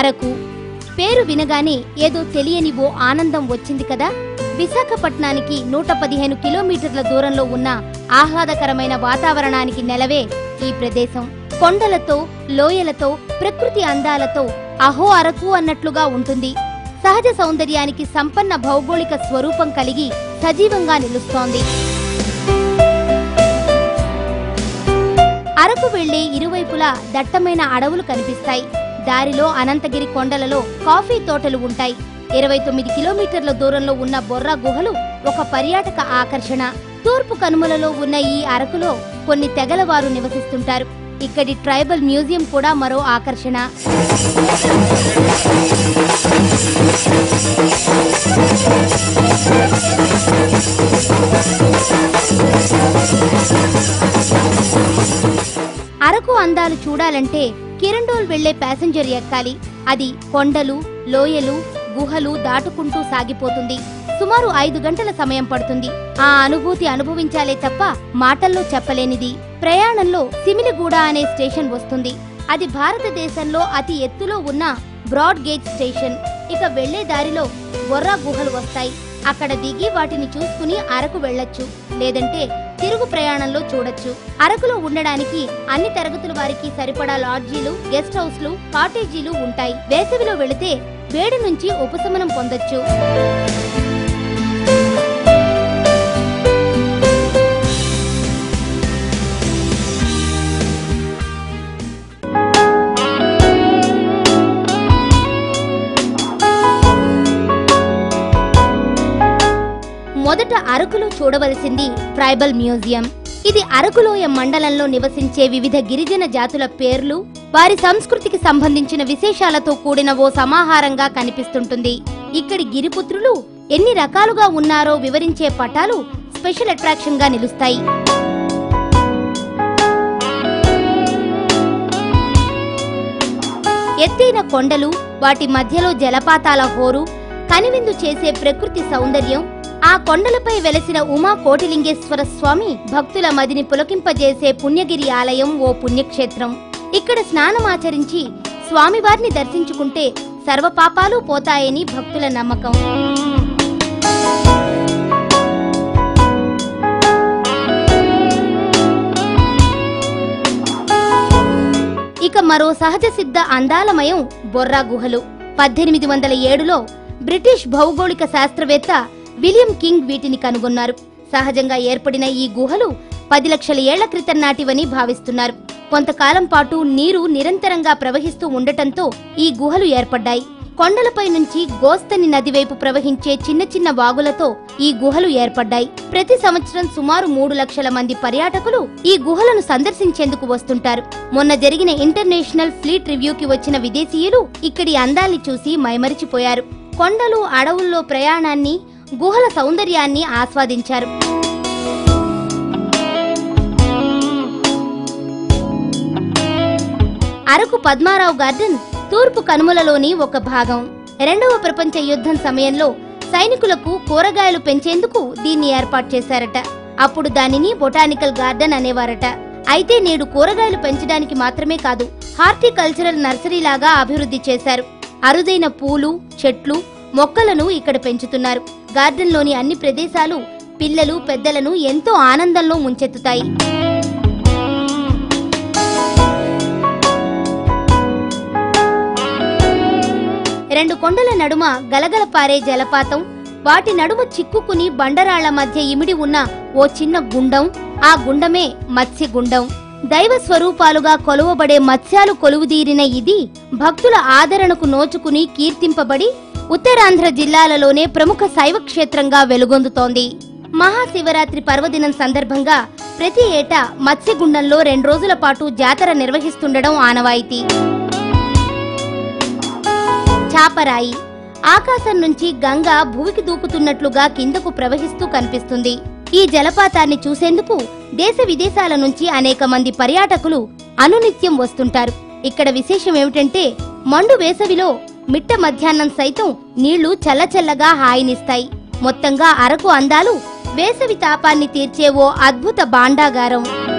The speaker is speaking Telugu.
అరకు పేరు వినగానే ఏదో తెలియని ఓ ఆనందం వచ్చింది కదా. విశాఖపట్నానికి 115 కిలోమీటర్ల దూరంలో ఉన్న ఆహ్లాదకరమైన వాతావరణానికి నెలవే ఈ ప్రదేశం. కొండలతో, లోయలతో, ప్రకృతి అందాలతో అహో అరకు అన్నట్లుగా ఉంటుంది. సహజ సౌందర్యానికి సంపన్న భౌగోళిక స్వరూపం కలిగి సజీవంగా నిలుస్తోంది. అరకు వెళ్లే ఇరువైపులా దట్టమైన అడవులు కనిపిస్తాయి. దారిలో అనంతగిరి కొండలలో కాఫీ తోటలు ఉంటాయి. 29 కిలోమీటర్ల దూరంలో ఉన్న బొర్రా గుహలు ఒక పర్యాటక ఆకర్షణ. తూర్పు కనుమలలో ఉన్న ఈ అరకులో కొన్ని తెగల వారు నివసిస్తుంటారు. ఇక్కడి ట్రైబల్ మ్యూజియం కూడా మరో ఆకర్షణ. అరకు అందాలు చూడాలంటే కిరండోల్ వెళ్లే ప్యాసింజర్ ఎక్కాలి. అది కొండలు, లోయలు, గుహలు దాటుకుంటూ సాగిపోతుంది. సుమారు 5 గంటల సమయం పడుతుంది. ఆ అనుభూతి అనుభవించాలే తప్ప మాటల్లో చెప్పలేనిది. ప్రయాణంలో సిమిలిగూడ అనే స్టేషన్ వస్తుంది. అది భారతదేశంలో అతి ఎత్తులో ఉన్న బ్రాడ్ గేజ్ స్టేషన్. ఇక వెళ్లే దారిలో బొర్రా గుహలు వస్తాయి. అక్కడ దిగి వాటిని చూసుకుని అరకు వెళ్లొచ్చు, లేదంటే తిరుగు ప్రయాణంలో చూడొచ్చు. అరకులో ఉండడానికి అన్ని తరగతుల వారికి సరిపడా లాడ్జీలు, గెస్ట్ హౌస్లు, కాటేజీలు ఉంటాయి. వేసవిలో వెళితే వేడి నుంచి ఉపశమనం పొందొచ్చు. మొదట అరకులో చూడవలసింది ట్రైబల్ మ్యూజియం. ఇది అరకులోయ మండలంలో నివసించే వివిధ గిరిజన జాతుల పేర్లు, వారి సంస్కృతికి సంబంధించిన విశేషాలతో కూడిన ఓ సమాహారంగా కనిపిస్తుంటుంది. ఇక్కడి గిరిపుత్రులు ఎన్ని రకాలుగా ఉన్నారో వివరించే పటాలు స్పెషల్ అట్రాక్షన్ గా నిలుస్తాయి. ఎత్తైన కొండలు, వాటి మధ్యలో జలపాతాల హోరు, కనివిందు చేసే ప్రకృతి సౌందర్యం, ఆ కొండలపై వెలసిన ఉమా కోటిలింగేశ్వర స్వామి భక్తుల మదిని పులకింపజేసే పుణ్యగిరి ఆలయం ఓ పుణ్యక్షేత్రం. ఇక్కడ స్నానమాచరించి స్వామివారిని దర్శించుకుంటే సర్వపాపాలు పోతాయని భక్తుల నమ్మకం. ఇక మరో సహజ సిద్ధ అందాలమయం బొర్రా గుహలు. 1807లో బ్రిటిష్ భౌగోళిక శాస్త్రవేత్త విలియం కింగ్ వీటిని కనుగొన్నారు. సహజంగా ఏర్పడిన ఈ గుహలు 10 లక్షల ఏళ్ల క్రితం నాటివని భావిస్తున్నారు. కొంతకాలం పాటు నీరు నిరంతరంగా ప్రవహిస్తూ ఉండటంతో ఈ గుహలు ఏర్పడ్డాయి. కొండలపై నుంచి గోస్తని నది వైపు ప్రవహించే చిన్న చిన్న వాగులతో ఈ గుహలు ఏర్పడ్డాయి. ప్రతి సంవత్సరం సుమారు 3 లక్షల మంది పర్యాటకులు ఈ గుహలను సందర్శించేందుకు వస్తుంటారు. మొన్న జరిగిన ఇంటర్నేషనల్ ఫ్లీట్ రివ్యూకి వచ్చిన విదేశీయులు ఇక్కడి అందాల్ని చూసి మైమరిచిపోయారు. కొండలు, అడవుల్లో ప్రయాణాన్ని, గుహల సౌందర్యాన్ని ఆస్వాదించారు. అరకు పద్మారావు గార్డెన్ తూర్పు కనుమలలోని ఒక భాగం. 2వ ప్రపంచ యుద్ధం సమయంలో సైనికులకు కూరగాయలు పెంచేందుకు దీన్ని ఏర్పాటు చేశారట. అప్పుడు దానిని బొటానికల్ గార్డెన్ అనేవారట. అయితే నేడు కూరగాయలు పెంచడానికి మాత్రమే కాదు, హార్టికల్చరల్ నర్సరీలాగా అభివృద్ధి చేశారు. అరుదైన పూలు, చెట్లు, మొక్కలను ఇక్కడ పెంచుతున్నారు. గార్డెన్లోని అన్ని ప్రదేశాలు పిల్లలు, పెద్దలను ఎంతో ఆనందంలో ముంచెత్తుతాయి. రెండు కొండల నడుమ గలగల పారే జలపాతం, వాటి నడుమ చిక్కుకుని బండరాళ్ల మధ్య ఇమిడి ఉన్న ఓ చిన్న గుండం, ఆ గుండమే మత్స్యగుండం. దైవ స్వరూపాలుగా కొలువబడే మత్స్యాలు కొలువుదీరిన ఇది భక్తుల ఆదరణకు నోచుకుని కీర్తింపబడి ఉత్తరాంధ్ర జిల్లాలలోనే ప్రముఖ శైవ క్షేత్రంగా వెలుగొందుతోంది. మహాశివరాత్రి పర్వదినం సందర్భంగా ప్రతి ఏటా మత్స్యగుండంలో 2 రోజుల పాటు జాతర నిర్వహిస్తుండడం ఆనవాయితీ. చాపరాయి ఆకాశం నుంచి గంగ భూమికి దూకుతున్నట్లుగా కిందకు ప్రవహిస్తూ కనిపిస్తుంది. ఈ జలపాతాన్ని చూసేందుకు దేశ విదేశాల నుంచి అనేక మంది పర్యాటకులు అనునిత్యం వస్తుంటారు. ఇక్కడ విశేషం ఏమిటంటే మండు వేసవిలో మిట్ట మధ్యాహ్నం సైతం నీళ్లు చల్లచల్లగా హాయినిస్తాయి. మొత్తంగా అరకు అందాలు వేసవి తాపాన్ని తీర్చే ఓ అద్భుత భాండాగారం.